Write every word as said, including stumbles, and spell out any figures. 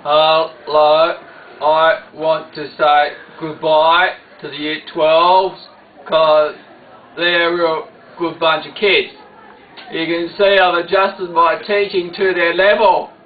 Hello, I want to say goodbye to the Year twelves because they're a real good bunch of kids. You can see I've adjusted my teaching to their level.